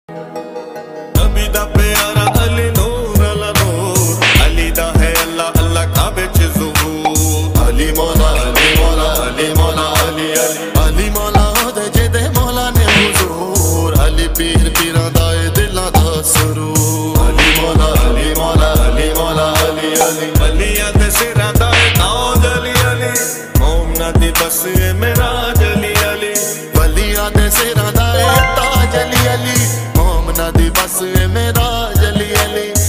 नबी दा प्यारा अली नूर अला नूर, अली दा है अल्लाह अल्लाह काबे च ज़ुहूर। अली मौला अली मौला अली मौला अली अली अली मौला दे जेदे मौला ने हुजूर। अली पीर पीरां दा दिलां दा सुरूर। अली मौला अली मौला अली मौला अली अली अलियां दे सिरां दा ताज अली अली, मोमना दी बस मेराज अली अली। वलियां दे सिरां दा ताज अली अली, मोमना दी बस मेराज अली अली।